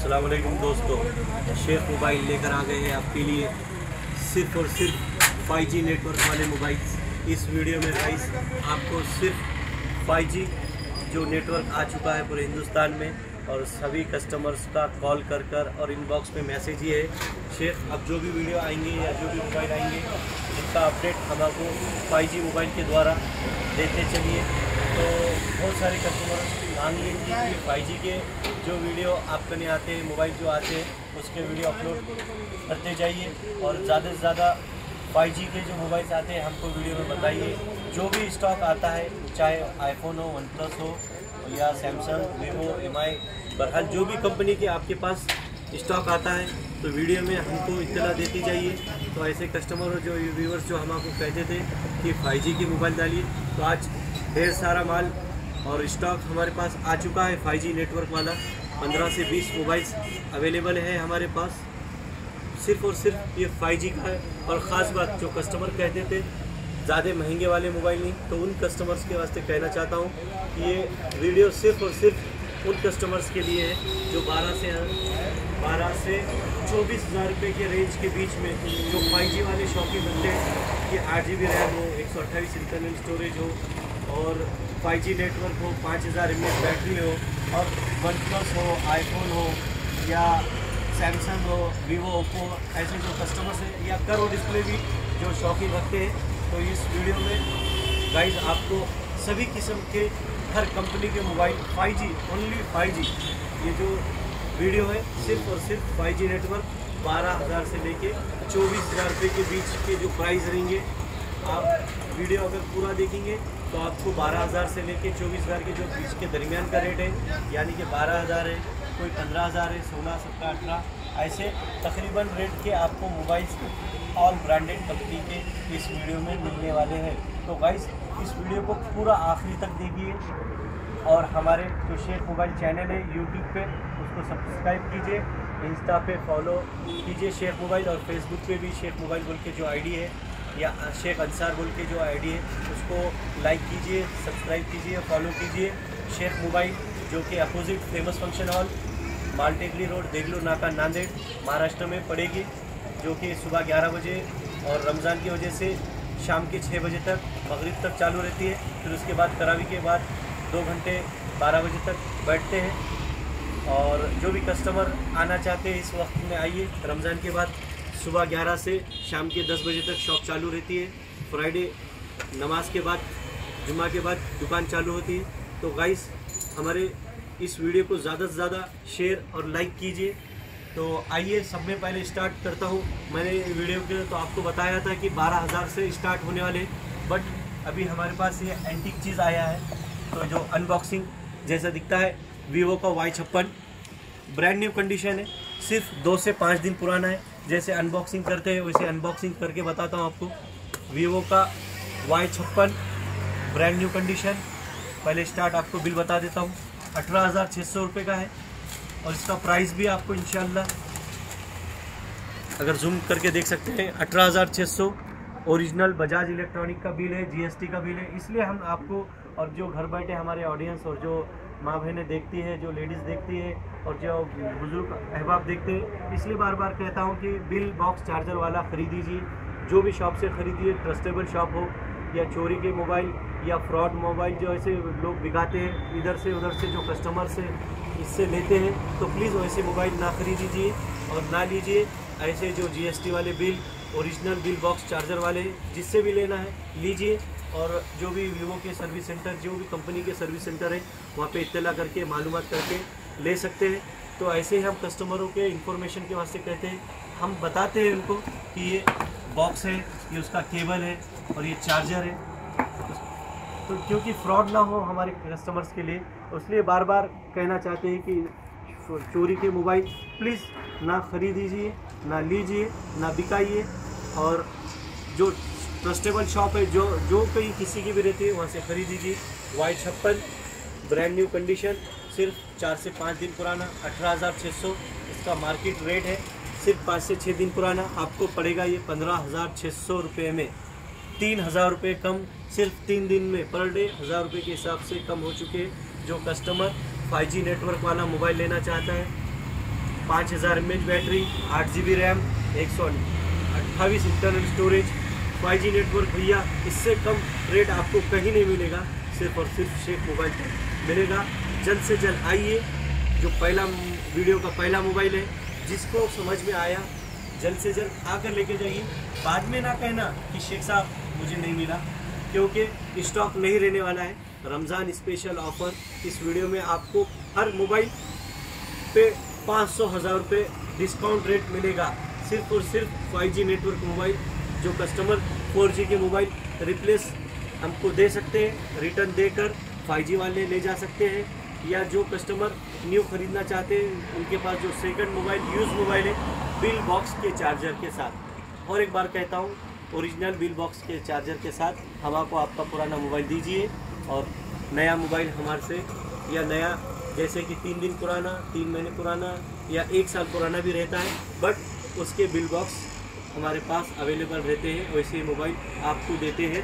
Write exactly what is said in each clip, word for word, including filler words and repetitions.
अस्सलाम वालेकुम दोस्तों, शेख मोबाइल लेकर आ गए हैं आपके लिए सिर्फ और सिर्फ फाइव जी नेटवर्क वाले मोबाइल। इस वीडियो में गाइस आपको सिर्फ फाइव जी जो नेटवर्क आ चुका है पूरे हिंदुस्तान में और सभी कस्टमर्स का कॉल कर कर और इनबॉक्स में मैसेज ही है शेख अब जो भी वीडियो आएंगे या जो भी मोबाइल आएंगे इसका अपडेट हम आपको फाइव जी मोबाइल के द्वारा देते चलिए। तो बहुत सारे कस्टमर मांग लेंगे कि फाइव जी के जो वीडियो आपके नहीं आते हैं, मोबाइल जो आते हैं उसके वीडियो अपलोड करते जाइए और ज़्यादा से ज़्यादा फाइव जी के जो मोबाइल्स आते हैं हमको वीडियो में बताइए। जो भी स्टॉक आता है चाहे आईफोन हो, वन प्लस हो या सैमसंग, वीवो, एम आई, बहरहाल जो भी कंपनी के आपके पास स्टॉक आता है तो वीडियो में हमको इत्तला देती जाइए। तो ऐसे कस्टमर और जो व्यूवर्स जो हम आपको कहते थे कि फाइव जी की मोबाइल डालिए, तो आज ढेर सारा माल और स्टॉक हमारे पास आ चुका है फाइव जी नेटवर्क वाला। पंद्रह से बीस मोबाइल्स अवेलेबल है हमारे पास, सिर्फ और सिर्फ ये फाइव जी का है। और ख़ास बात जो कस्टमर कहते थे ज़्यादा महंगे वाले मोबाइल नहीं, तो उन कस्टमर्स के वास्ते कहना चाहता हूँ कि ये वीडियो सिर्फ और सिर्फ उन कस्टमर्स के लिए है जो बारह से बारह से चौबीस हज़ार रुपये के रेंज के बीच में जो फाइव जी वाले शौकीन बनते हैं कि आठ जी बी रैम हो, एक सौ अट्ठाईस इंटरनल स्टोरेज हो और फाइव जी नेटवर्क हो, पाँच हज़ार एम एच बैटरी हो और वन प्लस हो, आईफोन हो या सैमसंग हो, वीवो, ओप्पो, ऐसे जो कस्टमर्स हैं या कर्व डिस्प्ले भी जो शौकीन रखते हैं, तो इस वीडियो में गाइस आपको सभी किस्म के हर कंपनी के mobile five G, only five G, ये जो वीडियो है सिर्फ और सिर्फ फाइव जी नेटवर्क बारह हज़ार से लेके चौबीस हज़ार रुपये के बीच के जो प्राइस रहेंगे। आप वीडियो अगर पूरा देखेंगे तो आपको बारह हज़ार से लेके चौबीस हज़ार के जो बीच के दरमियान का रेट है, यानी कि बारह हज़ार है, कोई पंद्रह हज़ार है, सोलह, सत्रह, अठारह, ऐसे तकरीबन रेट के आपको मोबाइल्स ऑल ब्रांडेड कंपनी के इस वीडियो में मिलने वाले हैं। तो गाइस इस वीडियो को पूरा आखिरी तक देखिए और हमारे जो शेख मोबाइल चैनल है यूट्यूब पे उसको सब्सक्राइब कीजिए, इंस्टा पे फॉलो कीजिए शेख मोबाइल और फेसबुक पे भी शेख मोबाइल बोल के जो आईडी है या शेख अंसार बोल के जो आईडी है उसको लाइक कीजिए, सब्सक्राइब कीजिए, फॉलो कीजिए। शेख मोबाइल जो कि opposite famous function hall, Maltekri road, Deglur Naka, Nanded, Maharashtra में पड़ेगी, जो कि सुबह ग्यारह बजे और रमज़ान की वजह से शाम के छः बजे तक, मगरिब तक चालू रहती है। फिर उसके बाद तरावी के बाद दो घंटे बारह बजे तक बैठते हैं। और जो भी कस्टमर आना चाहते हैं इस वक्त में आइए। रमज़ान के बाद सुबह ग्यारह से शाम के दस बजे तक शॉप चालू रहती है। फ्राइडे नमाज के बाद, जुम्मा के बाद दुकान चालू होती है। तो गाइस हमारे इस वीडियो को ज़्यादा से ज़्यादा शेयर और लाइक कीजिए। तो आइए सब में पहले स्टार्ट करता हूँ। मैंने वीडियो के तो आपको बताया था कि बारह हज़ार से स्टार्ट होने वाले, बट अभी हमारे पास ये एंटीक चीज़ आया है। तो जो अनबॉक्सिंग जैसा दिखता है, वीवो का वाई छप्पन ब्रांड न्यू कंडीशन है, सिर्फ दो से पाँच दिन पुराना है। जैसे अनबॉक्सिंग करते हैं वैसे अनबॉक्सिंग करके बताता हूँ आपको। वीवो का वाई छप्पन ब्रांड न्यू कंडीशन। पहले स्टार्ट आपको बिल बता देता हूँ, अठारह हज़ार छः सौ रुपये का है और इसका प्राइस भी आपको इंशाल्लाह अगर जूम करके देख सकते हैं, अठारह हज़ार छः सौ ओरिजिनल बजाज इलेक्ट्रॉनिक का बिल है, जीएसटी का बिल है। इसलिए हम आपको और जो घर बैठे हमारे ऑडियंस और जो माँ बहनें देखती है, जो लेडीज़ देखती है और जो बुजुर्ग अहबाब देखते हैं, इसलिए बार बार कहता हूँ कि बिल बॉक्स चार्जर वाला ख़रीदीजिए। जो भी शॉप से ख़रीदिए, ट्रस्टेबल शॉप हो या चोरी के मोबाइल या फ्रॉड मोबाइल जो ऐसे लोग बिगाते हैं इधर से उधर से, जो कस्टमर से इससे लेते हैं, तो प्लीज़ वैसे मोबाइल ना ख़रीदीजिए और ना लीजिए। ऐसे जो जीएसटी वाले bill, original bill box charger वाले, जिससे भी लेना है लीजिए। और जो भी वीवो के सर्विस सेंटर, जो भी कंपनी के सर्विस सेंटर है, वहाँ पे इत्तला करके मालूमात करके ले सकते हैं। तो ऐसे ही हम कस्टमरों के इंफॉर्मेशन के वास्ते कहते हैं, हम बताते हैं उनको कि ये बॉक्स है, ये उसका केबल है और ये चार्जर है। तो क्योंकि फ्रॉड ना हो हमारे कस्टमर्स के लिए, इसलिए बार बार कहना चाहते हैं कि चोरी के मोबाइल प्लीज़ ना ख़रीदीजिए, ना लीजिए, ना बिकाइए। और जो ट्रस्टेबल शॉप है, जो जो कहीं किसी की भी रहती है, वहाँ से ख़रीदीजिए। वाई छप्पन ब्रांड न्यू कंडीशन, सिर्फ चार से पाँच दिन पुराना, अठारह हज़ार छः सौ इसका मार्केट रेट है। सिर्फ पाँच से छः दिन पुराना आपको पड़ेगा ये पंद्रह हज़ार छः सौ रुपये में। तीन हज़ार रुपये कम सिर्फ तीन दिन में, पर डे हज़ार रुपये के हिसाब से कम हो चुके। जो कस्टमर फाइव जी नेटवर्क वाला मोबाइल लेना चाहता है पाँच हज़ार एम एच बैटरी, आठ जी बी रैम, एक सौ अट्ठाईस internal storage, five G network. भैया इससे कम रेट आपको कहीं नहीं मिलेगा, सिर्फ और सिर्फ शेख मोबाइल पर मिलेगा। जल्द से जल्द आइए। जो पहला वीडियो का पहला मोबाइल है, जिसको समझ में आया जल्द से जल्द आकर लेके जाइए। बाद में ना कहना कि शेख साहब मुझे नहीं मिला, क्योंकि स्टॉक नहीं रहने वाला है। रमज़ान स्पेशल ऑफ़र इस वीडियो में आपको हर मोबाइल पे पाँच सौ हज़ार रुपये डिस्काउंट रेट मिलेगा, सिर्फ और सिर्फ फाइव जी नेटवर्क मोबाइल। जो कस्टमर फोर जी के मोबाइल रिप्लेस हमको दे सकते हैं, रिटर्न देकर फाइव जी वाले ले जा सकते हैं, या जो कस्टमर न्यू खरीदना चाहते हैं उनके पास जो सेकंड मोबाइल यूज़ मोबाइल है बिल बॉक्स के चार्जर के साथ। और एक बार कहता हूँ, ओरिजिनल बिल बॉक्स के चार्जर के साथ हम आपको आपका पुराना मोबाइल दीजिए, और नया मोबाइल हमारे से, या नया जैसे कि तीन दिन पुराना, तीन महीने पुराना या एक साल पुराना भी रहता है, बट उसके बिल बॉक्स हमारे पास अवेलेबल रहते हैं। वैसे मोबाइल आपको देते हैं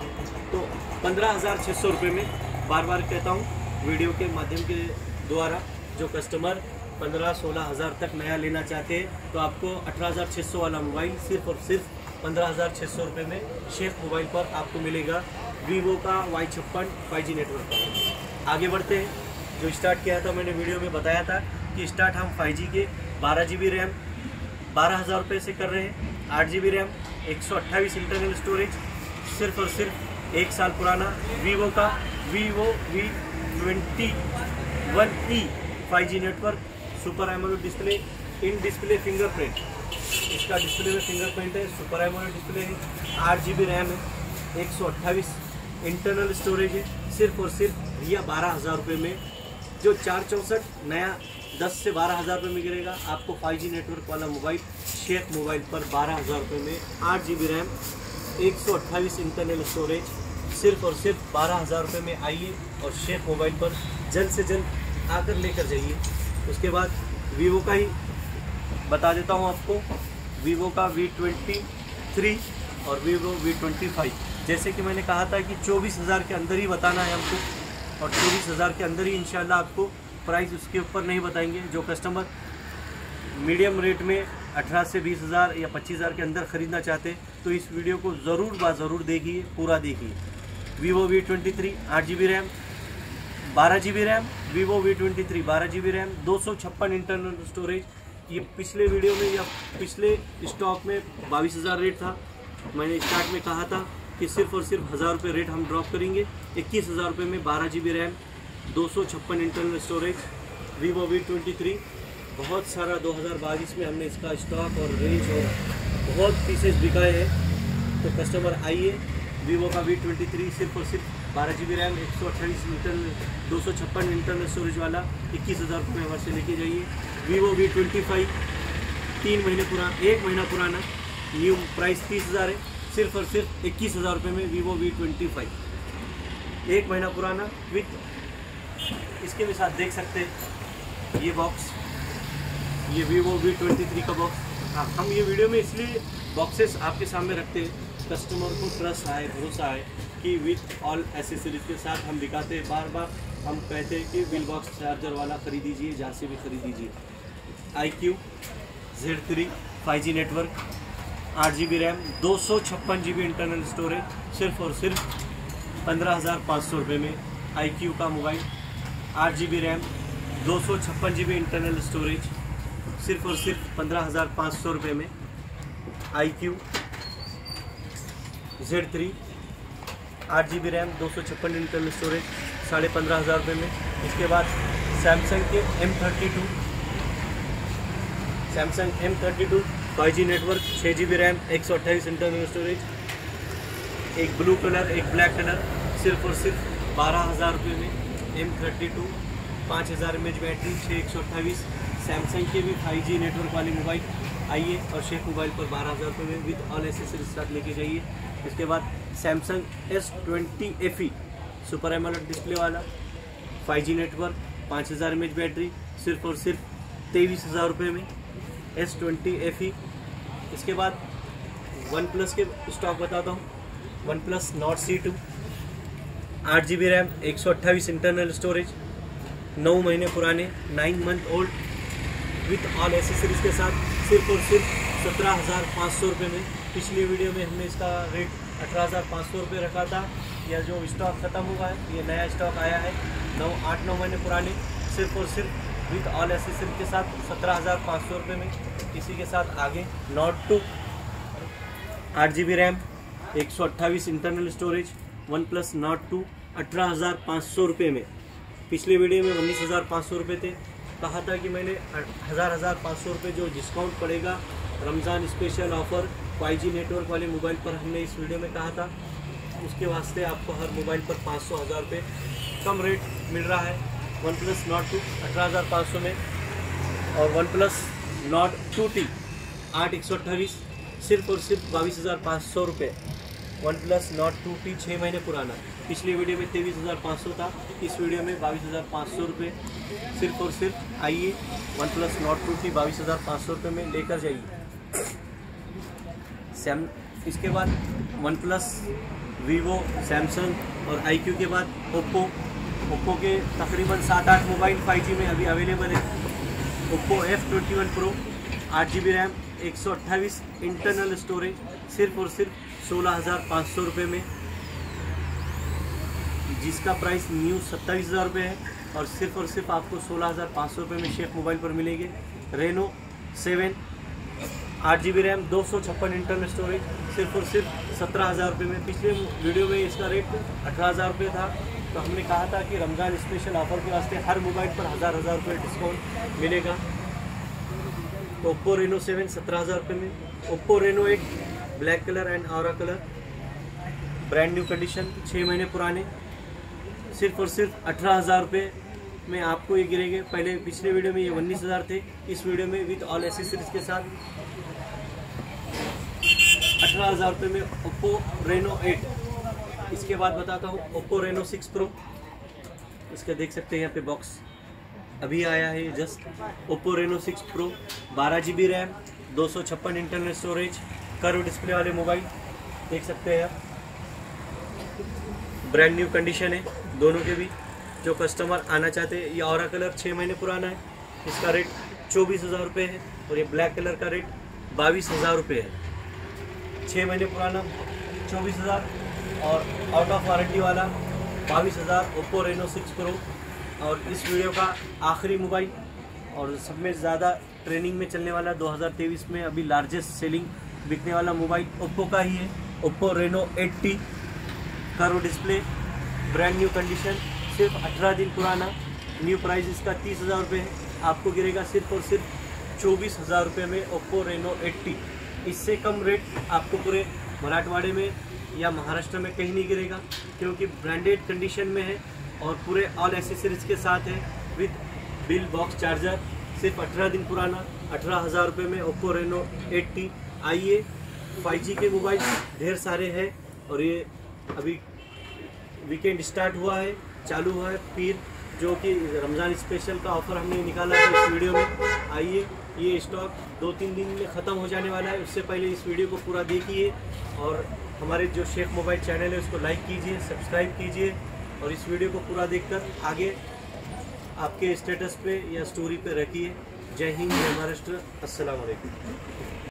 तो पंद्रह हज़ार छः सौ रुपये में, बार बार कहता हूँ वीडियो के माध्यम के द्वारा, जो कस्टमर पंद्रह सोलह हज़ार तक नया लेना चाहते हैं तो आपको अठारह हज़ार छः सौ वाला मोबाइल सिर्फ और सिर्फ पंद्रह हज़ार छः सौ रुपये में शेख मोबाइल पर आपको मिलेगा, वीवो का वाई छप्पन फाइव जी नेटवर्क पर। आगे बढ़ते हैं। जो स्टार्ट किया था मैंने वीडियो में बताया था कि स्टार्ट हम फाइव जी के बारह जी बी रैम बारह हज़ार रुपये से कर रहे हैं, आठ जी बी रैम, एक सौ अट्ठाईस इंटरनल स्टोरेज, सिर्फ और सिर्फ एक साल पुराना वीवो का Vivo V twenty one E five G network, super AMOLED display, in display fingerprint, इसका डिस्प्ले में फिंगरप्रिंट है, सुपर एमोलेड डिस्प्ले है, आठ जी बी रैम है, एक सौ अट्ठाईस इंटरनल स्टोरेज है, सिर्फ और सिर्फ भैया बारह हज़ार रुपये में। जो चार चौंसठ नया दस से बारह हज़ार रुपये में गिरेगा आपको फाइव जी नेटवर्क वाला मोबाइल शेख मोबाइल पर बारह हज़ार रुपये में, आठ जी बी रैम, एक सौ अट्ठाईस इंटरनल स्टोरेज, सिर्फ और सिर्फ बारह हज़ार रुपये में आइए और शेख मोबाइल पर जल्द से जल्द आकर लेकर जाइए। उसके बाद वीवो का ही बता देता हूँ आपको, वीवो का वी ट्वेंटी थ्री और वीवो वी ट्वेंटी फाइव। जैसे कि मैंने कहा था कि चौबीस हज़ार के अंदर ही बताना है हमको, और चौबीस हज़ार के अंदर ही इंशाल्लाह आपको प्राइस उसके ऊपर नहीं बताएंगे। जो कस्टमर मीडियम रेट में अठारह से बीस हज़ार या पच्चीस हज़ार के अंदर ख़रीदना चाहते हैं तो इस वीडियो को ज़रूर बा ज़रूर देखिए, पूरा देखिए। वीवो वी ट्वेंटी थ्री आठ जी बी रैम, बारह G B RAM, Vivo V twenty three बारह जी बी रैम, दो सौ छप्पन इंटरनल स्टोरेज। ये पिछले वीडियो में या पिछले स्टॉक में बाईस हज़ार रेट था, मैंने स्टार्ट में कहा था कि सिर्फ और सिर्फ हज़ार रुपये रेट हम ड्रॉप करेंगे। इक्कीस हज़ार रुपये में बारह जी बी रैम, दो सौ छप्पन internal storage, Vivo V twenty three. बहुत सारा दो हज़ार बाईस में हमने इसका स्टॉक और रेंज और बहुत पीसेस बिकाए हैं, तो कस्टमर आइए। वीवो का वी ट्वेंटी थ्री सिर्फ और सिर्फ बारह जी बी रैम, एक सौ अट्ठाईस इंटरनल, दो सौ छप्पन इंटरनल स्टोरेज वाला इक्कीस हज़ार रुपये हमारे से लेके जाइए। वीवो वी ट्वेंटी फाइव तीन महीने पुराना, एक महीना पुराना, न्यू प्राइस तीस हज़ार है, सिर्फ और सिर्फ इक्कीस हज़ार रुपये में वीवो वी ट्वेंटी फाइव, एक महीना पुराना विथ इसके भी साथ देख सकते हैं ये बॉक्स, ये वीवो वी ट्वेंटी थ्री का बॉक्स। हाँ, हम ये वीडियो में इसलिए बॉक्सेस आपके सामने रखते हैं, कस्टमर को ट्रस्ट आए, भरोसा आए कि विथ ऑल एसेसरीज के साथ हम दिखाते हैं। बार बार हम कहते हैं कि बिल बॉक्स चार्जर वाला ख़रीद दीजिए, जहाँ से भी ख़रीद दीजिए। I Q Z three five G network, आठ जी बी रैम, दो सौ छप्पन जी बी इंटरनल स्टोरेज, सिर्फ और सिर्फ पंद्रह हज़ार पाँच सौ रुपये में आई क्यू का मोबाइल, आठ जी बी रैम, दो सौ छप्पन जी बी इंटरनल स्टोरेज, सिर्फ और सिर्फ पंद्रह हज़ार पाँच सौ रुपये में आई क्यू जेड थ्री, आठ जी बी रैम, दो सौ छप्पन इंटरनल स्टोरेज, साढ़े पंद्रह हज़ार रुपये में। इसके बाद सैमसंग के M thirty two Samsung M thirty two five G network, छः जी बी रैम, एक सौ अट्ठाईस इंटरनल स्टोरेज, एक ब्लू कलर एक ब्लैक कलर, सिर्फ और सिर्फ बारह हज़ार रुपये में एम थर्टी टू, पाँच हज़ार एम एच बैटरी, छः एक सौ अट्ठाईस। सैमसंग के भी फाइव जी नेटवर्क वाली मोबाइल आइए और शेख मोबाइल पर बारह हज़ार रुपये में विद ऑल एसेसरीज साथ लेके जाइए। इसके बाद Samsung S twenty F E super AMOLED display वाला, फाइव जी नेटवर्क, पाँच हज़ार एम एच बैटरी, सिर्फ और सिर्फ तेईस हज़ार रुपये में एस ट्वेंटी एफ ई। इसके बाद वन प्लस के स्टॉक बताता हूँ, one plus Nord C two, आठ जी बी रैम, एक सौ अट्ठाईस इंटरनल स्टोरेज, नौ महीने पुराने, nine month old, with all accessories के साथ सिर्फ और सिर्फ सत्रह हज़ार पाँच सौ रुपये में। पिछली वीडियो में हमने इसका रेट अठारह हज़ार पाँच सौ रुपये रखा था। यह जो स्टॉक ख़त्म हुआ है, ये नया स्टॉक आया है नौ आठ नौ महीने पुराने, सिर्फ और सिर्फ विथ ऑल एसेसरीज के साथ सत्रह हज़ार पाँच सौ रुपये में। इसी के साथ आगे नॉट टू आठ जी बी रैम, एक सौ अट्ठाईस internal storage, one plus Nord two अठारह हज़ार पाँच सौ रुपये में। पिछले वीडियो में उन्नीस हज़ार पाँच सौ रुपये थे। कहा था कि मैंने हज़ार हज़ार पाँच सौ रुपये जो डिस्काउंट पड़ेगा Ramzan special offer five G network वाले मोबाइल पर, हमने इस वीडियो में कहा था। उसके वास्ते आपको हर मोबाइल पर पाँच सौ हज़ार रुपये कम रेट मिल रहा है। वन प्लस नॉट टू अठारह हज़ार पाँच सौ में और one plus Nord two T आठ एक सौ अट्ठाईस सिर्फ और सिर्फ बाईस हज़ार पाँच सौ रुपये। One plus Nord two T छः महीने पुराना, पिछली वीडियो में तेईस हज़ार पाँच सौ था, इस वीडियो में बाईस हज़ार पाँच सौ रुपये सिर्फ और सिर्फ। आइए one plus Nord two T बाईस हज़ार पाँच सौ रुपये में लेकर जाइए। सैम इसके बाद वन प्लस, वीवो, सैमसंग और आई क्यू के बाद ओप्पो। ओप्पो के तकरीबन सात आठ मोबाइल फाइव जी में अभी अवेलेबल है। Oppo F twenty one pro, आठ जी बी रैम, एक सौ अट्ठाईस इंटरनल स्टोरेज, सिर्फ और सिर्फ सोलह हज़ार पाँच सौ रुपये में, जिसका प्राइस न्यू सत्ताईस हज़ार रुपये है और सिर्फ और सिर्फ आपको सोलह हज़ार पाँच सौ रुपये में शेख मोबाइल पर मिलेंगे। रेनो सेवन, आठ जी बी रैम, दो सौ छप्पन इंटरनल स्टोरेज, सिर्फ और सिर्फ सत्रह हज़ार रुपये में। पिछले वीडियो में इसका रेट अठारह हज़ार रुपये था, तो हमने कहा था कि रमज़ान स्पेशल ऑफर के वास्ते हर मोबाइल पर हज़ार हज़ार रुपये डिस्काउंट मिलेगा। तो ओप्पो रेनो सेवन सत्रह हज़ार रुपये में। Oppo Reno eight black colour and aura colour, brand new condition, छः महीने पुराने, सिर्फ और सिर्फ अठारह हज़ार रुपये में आपको ये गिरेंगे। पहले पिछले वीडियो में ये उन्नीस हज़ार थे, इस वीडियो में विद ऑल एसेसरीज के साथ अठारह हज़ार रुपये में ओप्पो रेनो एट। इसके बाद बताता हूँ ओप्पो रेनो सिक्स प्रो, इसका देख सकते हैं यहाँ पे बॉक्स अभी आया है just. Oppo Reno six pro, बारह जी बी रैम, दो सौ छप्पन इंटरनल स्टोरेज, कर्व डिस्प्ले वाले मोबाइल देख सकते हैं आप। ब्रांड न्यू कंडीशन है दोनों के भी। जो कस्टमर आना चाहते हैं, ये ऑरा कलर छः महीने पुराना है, इसका रेट चौबीस हज़ार रुपये है और ये ब्लैक कलर का रेट बाईस हज़ार रुपये है। छः महीने पुराना चौबीस हज़ार और आउट ऑफ वारंटी वाला बाईस हज़ार ओप्पो रेनो सिक्स प्रो। और इस वीडियो का आखिरी मोबाइल और सब में ज़्यादा ट्रेनिंग में चलने वाला दो हज़ार तेईस में अभी लार्जेस्ट सेलिंग बिकने वाला मोबाइल ओप्पो का ही है, Oppo Reno eight T, curve display, brand new condition, सिर्फ अठारह दिन पुराना, न्यू प्राइस इसका तीस हज़ार रुपये है। आपको गिरेगा सिर्फ और सिर्फ चौबीस हज़ार रुपये में ओप्पो रेनो एट टी। इससे कम रेट आपको पूरे मराठवाड़े में या महाराष्ट्र में कहीं नहीं गिरेगा, क्योंकि ब्रांडेड कंडीशन में है और पूरे ऑल एसेसरीज के साथ है विद बिल बॉक्स चार्जर। सिर्फ अठारह दिन पुराना, अठारह हज़ार रुपये में ओप्पो रेनो एट टी। आइए, फाइव जी के मोबाइल ढेर सारे हैं और ये अभी वीकेंड स्टार्ट हुआ है, चालू हुआ है, फिर जो कि रमज़ान स्पेशल का ऑफ़र हमने निकाला है इस वीडियो में। आइए, ये स्टॉक दो तीन दिन में ख़त्म हो जाने वाला है, उससे पहले इस वीडियो को पूरा देखिए और हमारे जो शेख मोबाइल चैनल है उसको लाइक कीजिए, सब्सक्राइब कीजिए और इस वीडियो को पूरा देखकर आगे आपके स्टेटस पे या स्टोरी पे रखिए। जय हिंद, जय महाराष्ट्र, अस्सलाम वालेकुम।